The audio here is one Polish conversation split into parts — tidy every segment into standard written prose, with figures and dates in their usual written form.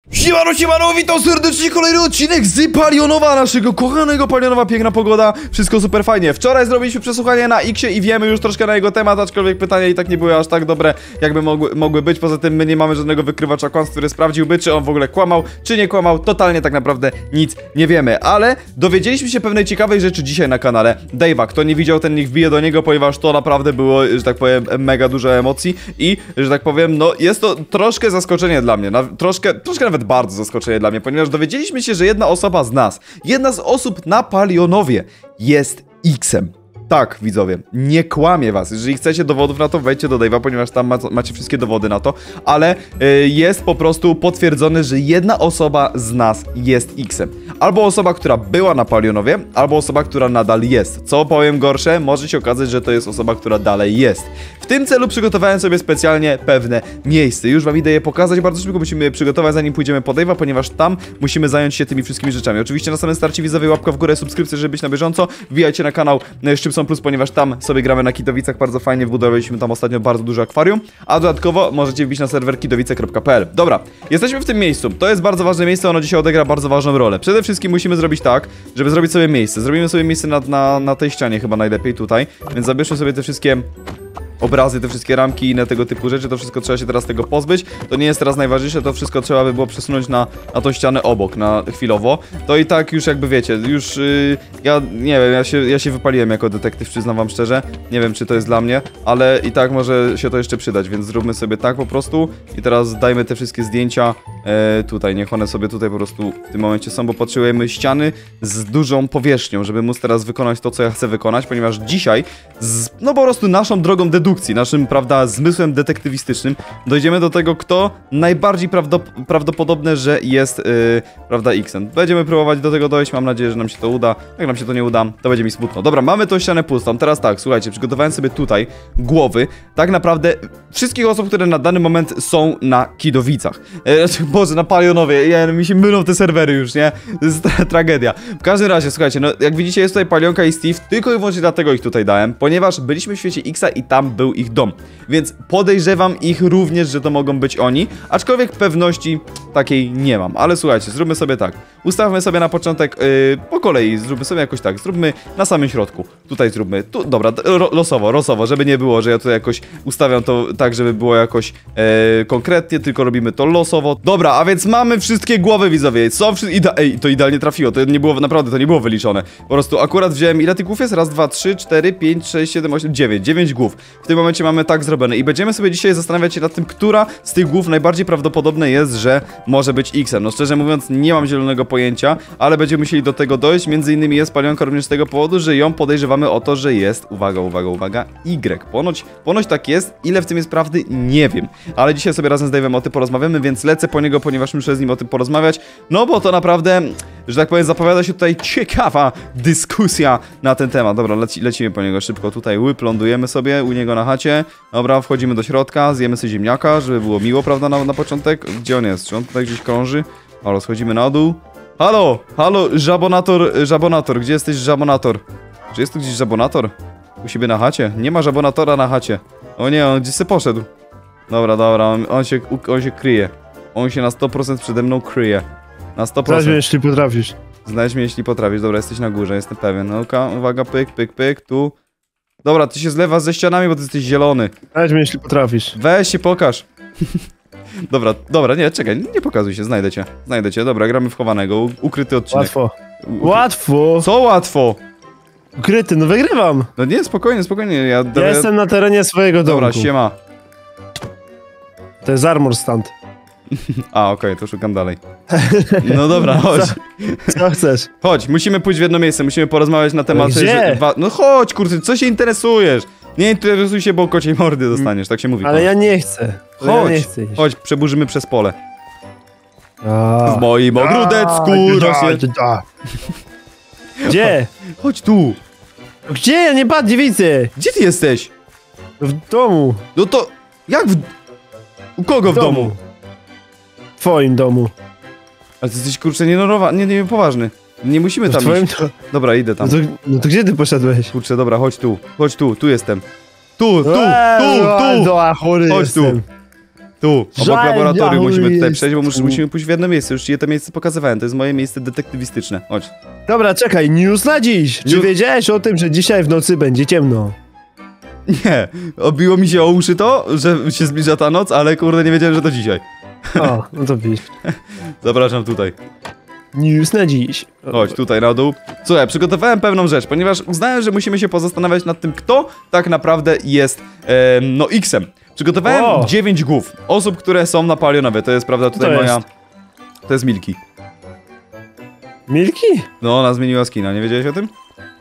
Siemano, witam serdecznie, kolejny odcinek z Palionowa, naszego kochanego Palionowa, piękna pogoda, wszystko super fajnie. Wczoraj zrobiliśmy przesłuchanie na X-ie i wiemy już troszkę na jego temat, aczkolwiek pytania i tak nie były aż tak dobre, jakby mogły być. Poza tym my nie mamy żadnego wykrywacza kłamstw, który sprawdziłby, czy on w ogóle kłamał, czy nie kłamał. Totalnie tak naprawdę nic nie wiemy, ale dowiedzieliśmy się pewnej ciekawej rzeczy dzisiaj na kanale Dave'a. Kto nie widział, ten niech wbije do niego, ponieważ to naprawdę było, że tak powiem, mega dużo emocji i, że tak powiem, no jest to troszkę zaskoczenie dla mnie, troszkę nawet bardzo zaskoczenie dla mnie, ponieważ dowiedzieliśmy się, że jedna osoba z nas, jedna z osób na Palionowie jest X-em. Tak, widzowie, nie kłamię was. Jeżeli chcecie dowodów na to, wejdźcie do Dave'a, ponieważ tam macie wszystkie dowody na to, ale jest po prostu potwierdzone, że jedna osoba z nas jest X-em. Albo osoba, która była na Palionowie, albo osoba, która nadal jest. Co powiem gorsze, może się okazać, że to jest osoba, która dalej jest. W tym celu przygotowałem sobie specjalnie pewne miejsce. Już wam idę je pokazać, bardzo szybko musimy je przygotować, zanim pójdziemy po Dave'a, ponieważ tam musimy zająć się tymi wszystkimi rzeczami. Oczywiście na samym starcie widzowie, łapka w górę, subskrypcja, żeby być na bieżąco. Wbijajcie na kanał Szczypson Plus, ponieważ tam sobie gramy na Kidowicach, bardzo fajnie, wbudowaliśmy tam ostatnio bardzo duże akwarium, a dodatkowo możecie wbić na serwer kidowice.pl. Dobra, jesteśmy w tym miejscu, to jest bardzo ważne miejsce, ono dzisiaj odegra bardzo ważną rolę. Przede wszystkim musimy zrobić tak, żeby zrobić sobie miejsce. Zrobimy sobie miejsce na tej ścianie chyba najlepiej tutaj, więc zabierzmy sobie te wszystkie obrazy, te wszystkie ramki i inne tego typu rzeczy, to wszystko trzeba się teraz tego pozbyć. To nie jest teraz najważniejsze, to wszystko trzeba by było przesunąć na tą ścianę obok, na chwilowo. To i tak już jakby wiecie, już ja nie wiem, ja się wypaliłem jako detektyw, przyznam wam szczerze. Nie wiem, czy to jest dla mnie, ale i tak może się to jeszcze przydać, więc zróbmy sobie tak po prostu. I teraz dajmy te wszystkie zdjęcia tutaj, niech one sobie tutaj po prostu w tym momencie są, bo potrzebujemy ściany z dużą powierzchnią, żeby móc teraz wykonać to, co ja chcę wykonać, ponieważ dzisiaj no po prostu naszą drogą dedukcji, naszym, prawda, zmysłem detektywistycznym dojdziemy do tego, kto najbardziej prawdopodobne, że jest, prawda, X-em. Będziemy próbować do tego dojść, mam nadzieję, że nam się to uda. Jak nam się to nie uda, to będzie mi smutno. Dobra, mamy tą ścianę pustą. Teraz tak, słuchajcie, przygotowałem sobie tutaj głowy, tak naprawdę wszystkich osób, które na dany moment są na Kidowicach. Boże, na Palionowie, mi się mylą te serwery już, nie? To jest tragedia. W każdym razie, słuchajcie, no jak widzicie, jest tutaj Palionka i Steve, tylko i wyłącznie dlatego ich tutaj dałem, ponieważ byliśmy w świecie X-a i tam był ich dom, więc podejrzewam ich również, że to mogą być oni, aczkolwiek pewności takiej nie mam, ale słuchajcie, zróbmy sobie tak, ustawmy sobie na początek po kolei, zróbmy sobie jakoś tak, zróbmy na samym środku, tutaj zróbmy, tu, dobra, losowo, żeby nie było, że ja tutaj jakoś ustawiam to tak, żeby było jakoś konkretnie, tylko robimy to losowo. Dobra, a więc mamy wszystkie głowy, widzowie, są to idealnie trafiło, to nie było, naprawdę to nie było wyliczone, po prostu akurat wziąłem, ile tych głów jest? Raz, dwa, 3, 4, 5, 6, 7, 8, 9 głów. W tym momencie mamy tak zrobione i będziemy sobie dzisiaj zastanawiać się nad tym, która z tych głów najbardziej prawdopodobne jest, że może być X-em. No szczerze mówiąc, nie mam zielonego pojęcia, ale będziemy musieli do tego dojść. Między innymi jest Palionka również z tego powodu, że ją podejrzewamy o to, że jest, uwaga, Y. Ponoć tak jest. Ile w tym jest prawdy? Nie wiem. Ale dzisiaj sobie razem z Dave'em o tym porozmawiamy, więc lecę po niego, ponieważ muszę z nim o tym porozmawiać. No bo to naprawdę, że tak powiem, zapowiada się tutaj ciekawa dyskusja na ten temat. Dobra, lecimy po niego szybko tutaj, lądujemy sobie u niego na chacie. Dobra, wchodzimy do środka, zjemy sobie ziemniaka, żeby było miło, prawda, na początek. Gdzie on jest? Czy on tutaj gdzieś krąży? Halo, schodzimy na dół. Halo, żabonator, gdzie jesteś, żabonator? Czy jest tu gdzieś żabonator? U siebie na chacie? Nie ma żabonatora na chacie. O nie, on gdzieś se poszedł. Dobra, on się kryje. On się na 100% przede mną kryje. Na 100%. Znajdź mnie, jeśli potrafisz. Znajdź mnie, jeśli potrafisz. Dobra, jesteś na górze, jestem pewien. No, uwaga, pyk, tu. Dobra, ty się zlewasz ze ścianami, bo ty jesteś zielony. Znajdź mnie, jeśli potrafisz. Weź się, pokaż. Dobra, nie, czekaj, nie pokazuj się, znajdę cię. Dobra, gramy w chowanego, ukryty odcinek. Łatwo. Co łatwo? Ukryty, no wygrywam. No nie, spokojnie, Ja jestem na terenie swojego domu. Dobra, siema. To jest armor stand. A, okej, to szukam dalej. No dobra, chodź. Co chcesz? Chodź, musimy pójść w jedno miejsce, musimy porozmawiać na temat... Gdzie? No chodź, kurczę, co się interesujesz? Nie interesuj się, bo kociej mordy dostaniesz, tak się mówi. Ale ja nie chcę. Chodź, przeburzymy przez pole. W moim ogródecku Gdzie? Chodź tu. Gdzie? Ja nie widzę. Gdzie ty jesteś? W domu. No to... Jak u kogo w domu? W twoim domu. Ale ty jesteś, kurczę, poważny. Nie musimy tam iść. Dobra, idę tam. No to gdzie ty poszedłeś? Kurczę, dobra, chodź tu jestem. Tu! Chodź tu! Tu, obok Żal, laboratorium musimy tutaj jest. przejść, bo musimy pójść w jedno miejsce. Już ci to miejsce pokazywałem, to jest moje miejsce detektywistyczne. Chodź. Dobra, czekaj, news na dziś. Czy News- wiedziałeś o tym, że dzisiaj w nocy będzie ciemno? Nie, obiło mi się o uszy to, że się zbliża ta noc, ale kurde nie wiedziałem, że to dzisiaj. O, no to widzisz. Zapraszam tutaj. News na dziś. Chodź tutaj na dół. Słuchaj, przygotowałem pewną rzecz, ponieważ uznałem, że musimy się pozastanawiać nad tym, kto tak naprawdę jest, no, X-em. Przygotowałem O! 9 głów osób, które są na palionowie. To jest, prawda, tutaj To moja... jest? To jest Milki. Milki? No, ona zmieniła skina, nie wiedziałeś o tym?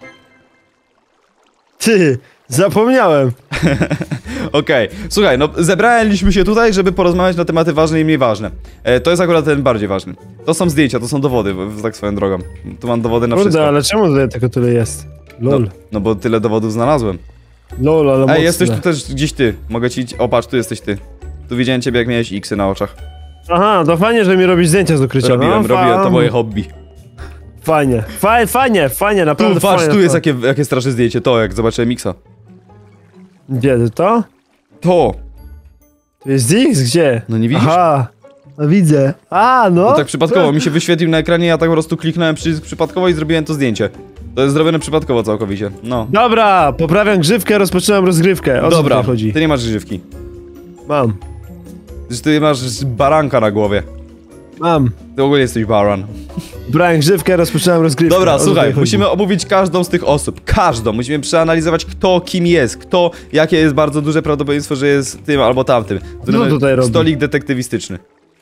Ty, zapomniałem. Okej, słuchaj, no zebraliśmy się tutaj, żeby porozmawiać na tematy ważne i mniej ważne. To jest akurat ten bardziej ważny. To są zdjęcia, to są dowody, tak swoją drogą. Tu mam dowody na Kurde, wszystko. ale czemu tutaj tylko tyle jest? Lol. No bo tyle dowodów znalazłem. Lol, ale mocne. Ej, jesteś tu też gdzieś ty. Mogę ci... O, patrz, tu jesteś ty. Tu widziałem ciebie, jak miałeś X-y na oczach. Aha, to fajnie, że mi robisz zdjęcia z ukrycia. Robiłem, no, to moje hobby. Fajnie, fajnie, naprawdę Tu, patrz, fajnie, tu jest to. jakie straszne zdjęcie, to jak zobaczyłem X-a. Gdzie, to? To! To jest X? Gdzie? No nie widzisz? Aha, no widzę. A, no. No tak przypadkowo, mi się wyświetlił na ekranie, ja tak po prostu kliknąłem przypadkowo i zrobiłem to zdjęcie. To jest zrobione przypadkowo całkowicie, no. Dobra, poprawiam grzywkę, rozpoczynam rozgrywkę. O co Dobra, tutaj chodzi? ty nie masz grzywki. Mam. Ty masz baranka na głowie. Mam. Ty w ogóle jesteś baran. Brałem grzywkę, rozpoczynam rozgrywkę. Dobra, O co słuchaj, tutaj chodzi? musimy omówić każdą z tych osób. Każdą. Musimy przeanalizować, kto kim jest, kto, jakie jest bardzo duże prawdopodobieństwo, że jest tym albo tamtym. Zrobimy tutaj robi? stolik detektywistyczny.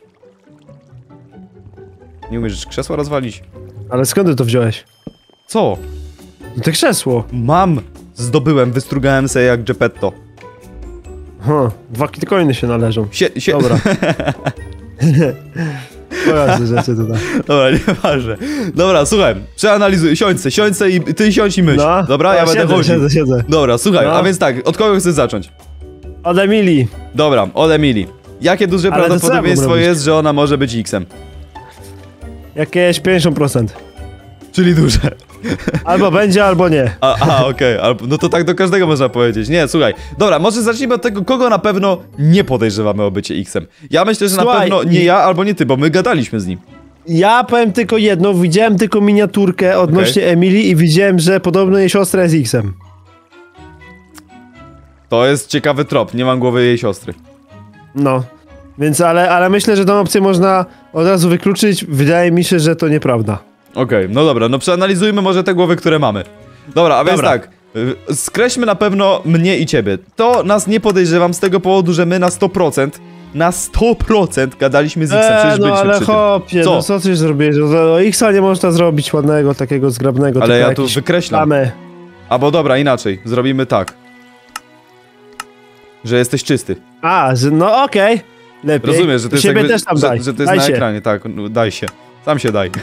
Nie umiesz krzesła rozwalić? Ale skąd ty to wziąłeś? Co? No to krzesło. Mam! Zdobyłem, wystrugałem sobie jak Geppetto. 2 kitcoiny się należą. Sie... Dobra. Pojazdy rzeczy tutaj. Dobra, nieważne. Dobra, słuchaj, przeanalizuj, siądź se i ty siądź i myśl. No. Dobra, ja będę chodził. Siedzę. Dobra, słuchaj, No. a więc tak, od kogo chcesz zacząć? Od Emilii. Dobra, od Emilii. Jakie duże Ale to co ja mam prawdopodobieństwo robić? jest, że ona może być X-em? Jakieś 50%. Czyli duże. Albo będzie, albo nie. Okej, no to tak do każdego można powiedzieć. Nie, słuchaj. Dobra, może zacznijmy od tego, kogo na pewno nie podejrzewamy o bycie X-em. Ja myślę, że na Słuchaj, pewno nie ja albo nie ty, bo my gadaliśmy z nim. Ja powiem tylko jedno, widziałem tylko miniaturkę odnośnie Emilii i widziałem, że podobno jej siostra jest X-em. To jest ciekawy trop, nie mam głowy jej siostry. No. Więc, ale myślę, że tą opcję można od razu wykluczyć. Wydaje mi się, że to nieprawda. Okej, no dobra, no przeanalizujmy może te głowy, które mamy. Dobra, a więc Dobra. tak, skreślmy na pewno mnie i ciebie. To nas nie podejrzewam z tego powodu, że my na 100% gadaliśmy z X-em, przecież no byliśmy ale przy tym. chłopie, Co? no co ty zrobisz? O X-a nie można zrobić ładnego, takiego zgrabnego. Ale tylko ja tu jakieś wykreślam. plamy. Albo dobra, inaczej, zrobimy tak. Że jesteś czysty. Że no okej. Lepiej. Rozumiesz, że to jest Siebie jakby, też tam daj. że to jest Daj na się. ekranie, tak, no, daj się. Sam się daj.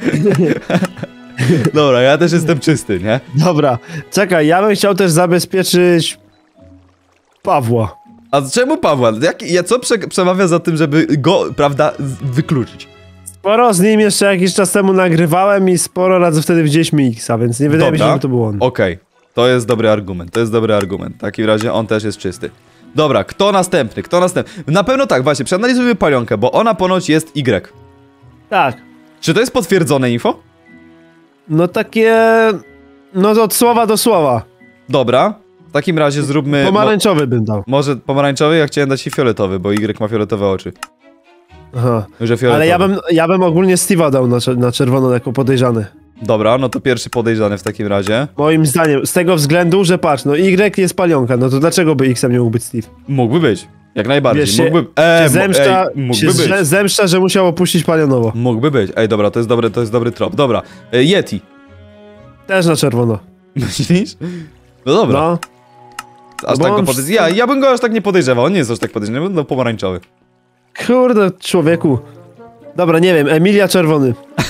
Dobra, ja też jestem czysty, nie? Dobra, czekaj, ja bym chciał też zabezpieczyć Pawła. A czemu Pawła? Co przemawia za tym, żeby go, prawda, wykluczyć? Sporo z nim jeszcze jakiś czas temu nagrywałem i sporo razy wtedy widzieliśmy X-a, więc nie wydaje mi się, Dobra. że to był on. Okej, to jest dobry argument, W takim razie on też jest czysty. Dobra, kto następny? Na pewno tak, właśnie, przeanalizujmy Palionkę, bo ona ponoć jest Y. Tak. Czy to jest potwierdzone info? No takie... No od słowa do słowa. Dobra, w takim razie zróbmy... Pomarańczowy bym dał. Może pomarańczowy? Ja chciałem dać ci fioletowy, bo Y ma fioletowe oczy. Aha. Że fioletowy. Ale ja bym ogólnie Steve'a dał na czerwono jako podejrzany. Dobra, no to pierwszy podejrzany w takim razie. Moim zdaniem, z tego względu, że patrz, no Y jest Palionka, no to dlaczego by X-em nie mógł być Steve? Mógłby być. Jak najbardziej. Wiesz, mógłby... się mógłby być. zemszcza, że musiał opuścić Palionowo. Mógłby być. Ej, dobra, to jest dobry trop. Dobra. Yeti. Też na czerwono. Myślisz? No dobra. No. Aż bo tak go on- ja bym go aż tak nie podejrzewał. On nie jest aż tak podejrzany, no pomarańczowy. Kurde, człowieku. Dobra, nie wiem, Emilia czerwony.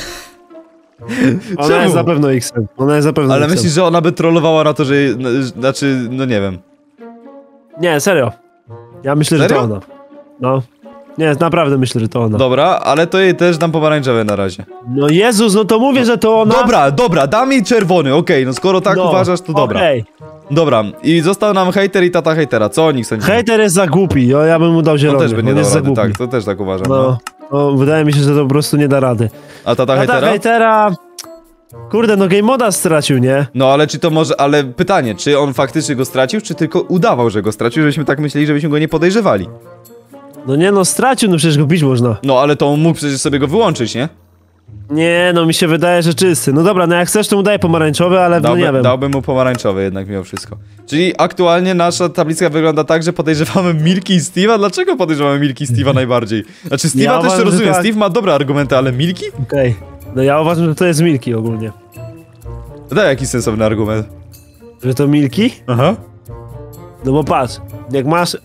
Ona Czemu? jest na pewno X-em. Ona jest na pewno Ale X-em. myślisz, że ona by trollowała na to, że... Znaczy, no nie wiem. Nie, serio. Ja myślę, że Serio? to ona. No. Nie, naprawdę myślę, że to ona. Dobra, ale to jej też dam pomarańczowe na razie. No Jezus, no to mówię, że to ona. Dobra, dam jej czerwony, okej, no skoro tak No, uważasz, to dobra. okej. Dobra, i został nam hejter i tata hejtera. Co o nich sądzicie? Hejter jest za głupi, ja bym mu dał To zielony. też by nie On dał jest za rady, głupi. tak, to też tak uważam. No, no, wydaje mi się, że to po prostu nie da rady. A tata Tata hejtera? hejtera... Kurde, no game moda stracił, nie? No ale czy to może, ale pytanie, czy on faktycznie go stracił, czy tylko udawał, że go stracił, żebyśmy tak myśleli, żebyśmy go nie podejrzewali? No nie no, stracił, no przecież go bić można. No ale to on mógł przecież sobie go wyłączyć, nie? Nie, no mi się wydaje, że czysty. No dobra, no jak chcesz, to mu daję pomarańczowy, ale no nie wiem. Dałbym mu pomarańczowy jednak mimo wszystko. Czyli aktualnie nasza tabliczka wygląda tak, że podejrzewamy Milky i Steve'a. Dlaczego podejrzewamy Milky i Steve'a najbardziej? Znaczy Steve'a Ja też uważam, że rozumiem, tak. Steve ma dobre argumenty, ale Milky? Okej. No ja uważam, że to jest Milky ogólnie. Daj jakiś sensowny argument. Że to Milky? Aha. No bo patrz, jak masz...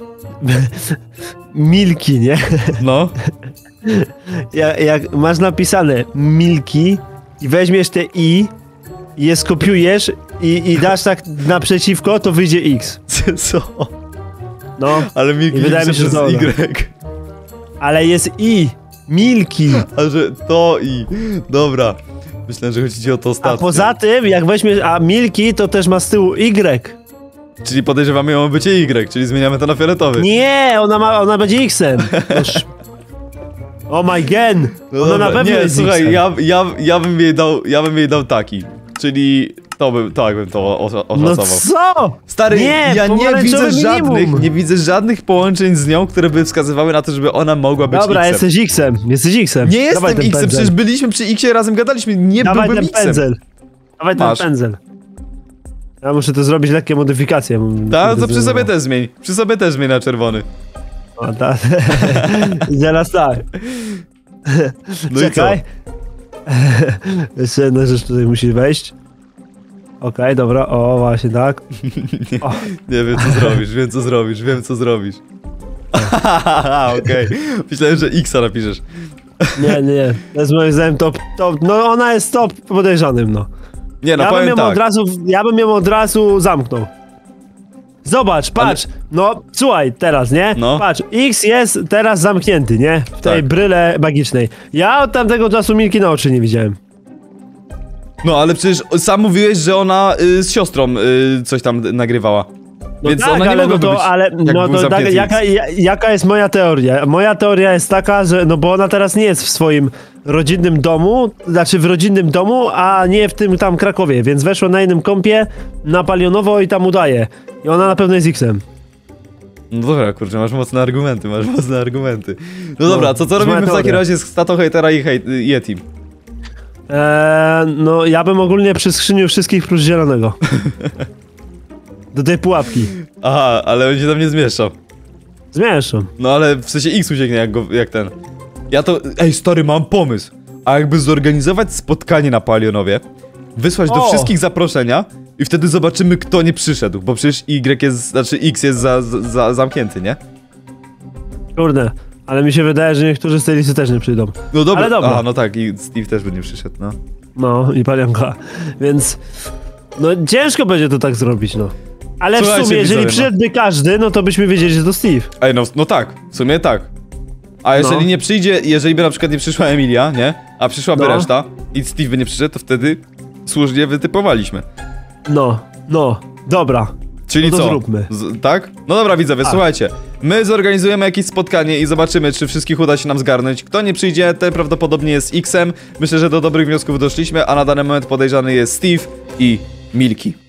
Milky, nie? No. Jak masz napisane Milky i weźmiesz te i je skopiujesz i dasz tak naprzeciwko, to wyjdzie X. Co? No, Ale Milky I wydaje mi się, przez że dobra. Y. ale jest i. Milky. A że to i... Dobra. Myślałem, że chodzi ci o to A ostatnie. poza tym, jak weźmiesz, a Milky to też ma z tyłu Y. Czyli podejrzewamy ją o bycie Y, czyli zmieniamy to na fioletowy. Nie, ona będzie X-em. Noż... Oh my god. No Ona dobra, na pewno nie, jest słuchaj, X-em. ja bym jej dał taki. Czyli tak bym to No oszacował. co? Stary, Nie, ja pomarańczowy minimum. nie widzę żadnych połączeń z nią, które by wskazywały na to, żeby ona mogła być Dobra, X-em. jesteś X-em. Jesteś X-em. Nie Dawaj jestem ten X-em, pędzel. przecież byliśmy przy X-ie, razem gadaliśmy, nie Dawaj byłbym ten X-em. pędzel. Dawaj ten Masz. pędzel. Ja muszę to zrobić lekkie modyfikacje. Tak, to przy sobie też zmień. Przy sobie też zmień na czerwony. O, tak. Zaraz tak. No Czekaj. Jeszcze jedna rzecz tutaj musi wejść. Okej, dobra, o właśnie tak. O. Nie wiem co zrobisz, wiem co zrobisz. Okej. Myślałem, że X-a napiszesz. Nie. To jest moim zdaniem top. No ona jest top podejrzanym, no. Nie, no Ja bym powiem ją tak. ja bym ją od razu zamknął. Zobacz, patrz. No, słuchaj, teraz, nie? No. Patrz, X jest teraz zamknięty, nie? W tej Tak. bryle magicznej. Ja od tamtego czasu Milki na oczy nie widziałem. No ale przecież sam mówiłeś, że ona z siostrą coś tam nagrywała. No Więc tak, ona nie ale mogłaby no to, być, ale jak no był to tak, zamknięty jaka jest moja teoria? Moja teoria jest taka, że no bo ona teraz nie jest w swoim rodzinnym domu, znaczy w rodzinnym domu, a nie w tym tam Krakowie, więc weszła na innym kompie, na Palionowo i tam udaje. I ona na pewno jest X-em. No dobra, kurczę, masz mocne argumenty. No dobra, co to jest robimy moja w takim teoria. razie z Tato Hejtera i Yeti? No ja bym ogólnie przyskrzynił wszystkich prócz zielonego. Do tej pułapki. Aha, ale on się tam nie zmieszczał. Zmieszczą. No ale w sensie X ucieknie jak ten. Ja to... Ej, stary, mam pomysł. A jakby zorganizować spotkanie na Palionowie, wysłać do O! wszystkich zaproszenia i wtedy zobaczymy, kto nie przyszedł, bo przecież X jest zamknięty, nie? Kurde. Ale mi się wydaje, że niektórzy z tej listy też nie przyjdą. No dobra. Ale dobra. Aha, no tak, i Steve też by nie przyszedł, no. No i Palionka. Więc... No ciężko będzie to tak zrobić, no. Ale w Słuchajcie, sumie, jeżeli widzowie, no. przyszedłby każdy, no to byśmy wiedzieli, że to Steve. Ej, no tak, w sumie tak. A jeżeli No. nie przyjdzie, jeżeli by na przykład nie przyszła Emilia, nie? A przyszłaby No. reszta i Steve by nie przyszedł, to wtedy słusznie wytypowaliśmy. No, dobra. Czyli No to co? zróbmy. Tak? No dobra widzowie, Tak. słuchajcie. My zorganizujemy jakieś spotkanie i zobaczymy, czy wszystkich uda się nam zgarnąć. Kto nie przyjdzie, ten prawdopodobnie jest X-em. Myślę, że do dobrych wniosków doszliśmy, a na dany moment podejrzany jest Steve i Milky.